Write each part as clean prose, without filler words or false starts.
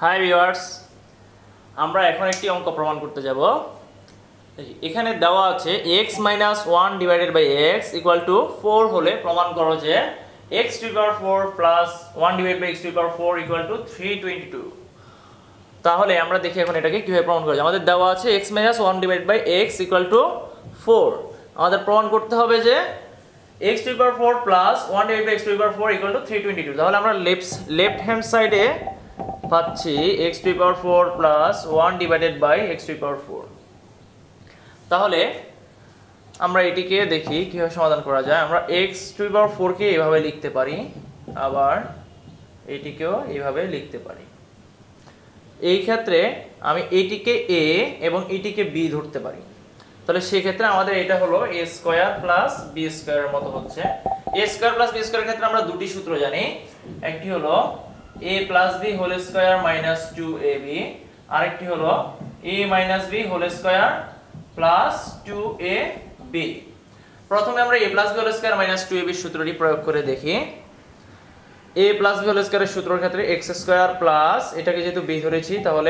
Hi viewers, আমরা এখন একটি অঙ্ক প্রমাণ করতে যাব। এখানে দেওয়া আছে x - 1 divided by x equal to 4 হলে প্রমাণ করো যে x to the power 4 plus 1 divided by x to the power 4 equal to 322। তাহলে আমরা দেখি এখন এটাকে কিভাবে প্রমাণ করা যায়। আমাদের দেওয়া আছে x - 1 divided by x equal to 4। আমাদের প্রমাণ করতে হবে যে x to the power 4 plus 1 divided by x to the power 4 equal to 322। তাহলে আমরা লেফট হ্যান্ড সাইডে পাচ্ছি x to the power 4 plus 1 divided by x to the power 4। তাহলে আমরা এটিকে দেখি কিভাবে সমাধান করা যায়। আমরা x টু দি পাওয়ার 4 কে এইভাবে লিখতে পারি, আবার এটিকেও এইভাবে লিখতে পারি। এই ক্ষেত্রে আমি এটিকে a এবং এটিকে b ধরতে পারি। তাহলে সেই ক্ষেত্রে আমাদের এটা হলো a স্কয়ার প্লাস b স্কয়ারের মতো হচ্ছে। a স্কয়ার প্লাস b স্কয়ারের ক্ষেত্রে আমরা দুটি সূত্র জানি। একটি হলো a plus b whole square minus 2ab, আরেকটি হলো a minus b whole square plus 2ab। প্রথমে আমরা a plus b whole square minus 2ab সূত্রটি প্রয়োগ করে দেখি। a প্লাস b হোল স্কয়ারের সূত্রের ক্ষেত্রে x স্কয়ার প্লাস এটাকে যেহেতু b ধরেছি তাহলে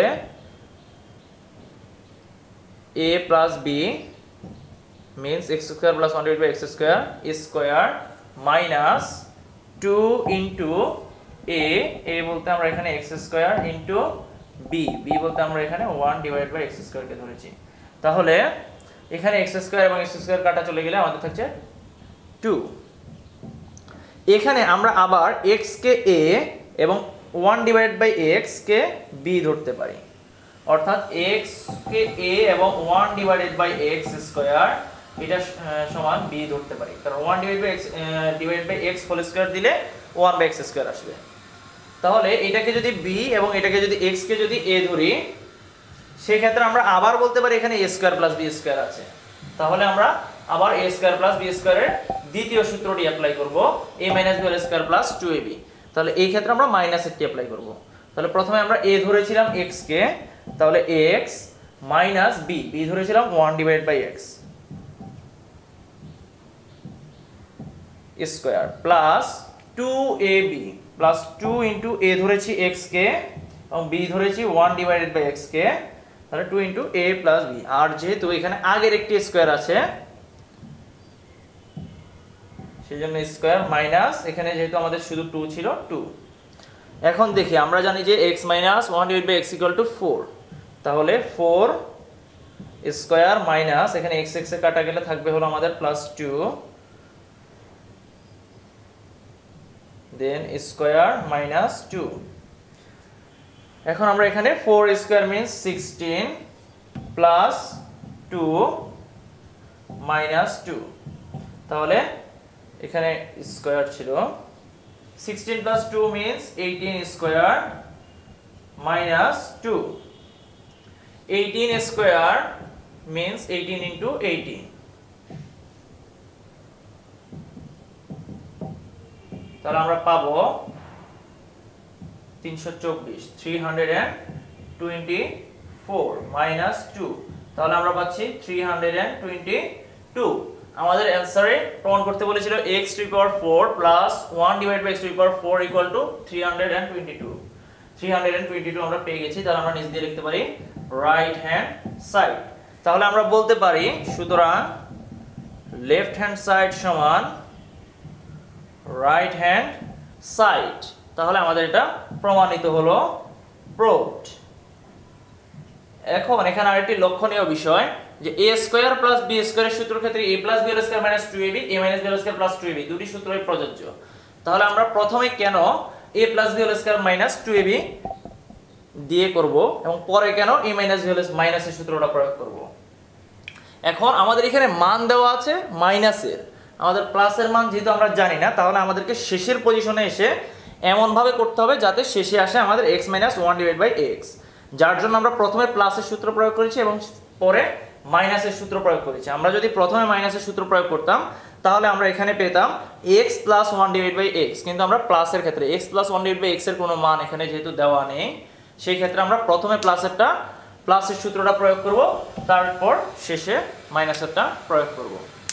a plus b means x square plus 1 divided by x square is square minus 2 into a বলতে আমরা এখানে x square into b বলতে আমরা এখানে 1 divided by x square কে ধরেছি। তাহলে এখানে x square এবং x square কাটা চলে গেলে আমাদের থাকছে 2। এখানে আমরা আবার x কে a এবং 1 divided by x K b ধরতে পারি, অর্থাৎ x কে a এবং 1 divided by x square এটা সমান b ধরতে পারি, কারণ 1 divided by x whole square দিলে 1 by x square আসবে। তাহলে এটাকে যদি b এবং এটাকে যদি x কে যদি a ধরি সেই ক্ষেত্রে আমরা আবার বলতে পারি এখানে a square plus b square আছে। তাহলে আমরা আবার a স্কয়ার প্লাস b স্কয়ারের দ্বিতীয় সূত্রটি অ্যাপ্লাই করব, a minus b whole square plus 2ab। তাহলে এই ক্ষেত্রে আমরা মাইনাসেরটি অ্যাপ্লাই করব। তাহলে প্রথমে আমরা a ধরেছিলাম x কে, তাহলে x মাইনাস b ধরেছিলাম 1 divided by x square plus 2ab plus 2 into a ধরেছি x কে এবং b ধরেছি 1 ডিভাইডেড বাই x কে, তাহলে 2 ইনটু a প্লাস b। আর যেহেতু এখানে আগের একটি স্কয়ার আছে সেজন্য স্কয়ার মাইনাস এখানে যেহেতু আমাদের শুধু 2 ছিল 2। এখন দেখি আমরা জানি যে x - 1 ডিভাইডেড বাই x = 4। তাহলে 4 স্কয়ার মাইনাস এখানে x এ কাটা গেলে থাকবে হলো আমাদের প্লাস 2 দেন স্কয়ার মাইনাস 2। এখন আমরা এখানে 4 স্কয়ার মিন্স 16 প্লাস 2 মাইনাস 2। তাহলে এখানে স্কয়ার ছিল 16 plus 2 means 18 square minus 2। 18 square means 18 into 18। তাহলে আমরা পাবো 324 324 মাইনাস 2। তাহলে আমরা পাচ্ছি 322। আমাদের অ্যানসারে প্রমাণ করতে বলেছিল x to the power 4 plus 1 divided by x to the power 4 equal to 322। 322 আমরা পেয়ে গেছি। তাহলে আমরা নিচ দিয়ে লিখতে পারি রাইট হ্যান্ড সাইড। তাহলে আমরা বলতে পারি সুতরাং লেফট হ্যান্ড সাইড সমান রাইট হ্যান্ড সাইড। তাহলে আমাদের এটা প্রমাণিত হলো, প্রুভড। এখন এখানে আরেকটি লক্ষণীয় বিষয় যে a স্কয়ার প্লাস b স্কয়ারের সূত্রের ক্ষেত্রে a plus b whole square minus 2ab a minus b whole square plus 2ab দুটি সূত্রই প্রযোজ্য। তাহলে আমরা প্রথমে কেন a plus b whole square minus 2ab দিয়ে করব এবং পরে কেন a মাইনাস b হোল মাইনাসের সূত্রটা প্রয়োগ করব। এখন আমাদের এখানে মান দেওয়া আছে মাইনাসের, আমাদের প্লাসের মান যেহেতু আমরা জানি না তাহলে আমাদেরকে শেষের পজিশনে এসে এমন ভাবে করতে হবে যাতে শেষে আসে আমাদের x - 1 ডিভাইডেড বাই x, যার জন্য আমরা প্রথমে প্লাসের সূত্র প্রয়োগ করেছি এবং পরে মাইনাসের সূত্র প্রয়োগ করেছি। আমরা যদি প্রথমে মাইনাসের সূত্র প্রয়োগ করতাম তাহলে আমরা এখানে পেতাম x plus 1 divided by x, কিন্তু আমরা প্লাসের ক্ষেত্রে x plus 1 divided by x এর কোনো মান এখানে যেহেতু দেওয়া নেই সেই ক্ষেত্রে আমরা প্রথমে প্লাসের সূত্রটা প্রয়োগ করব, তারপর শেষে মাইনাসেরটা প্রয়োগ করব।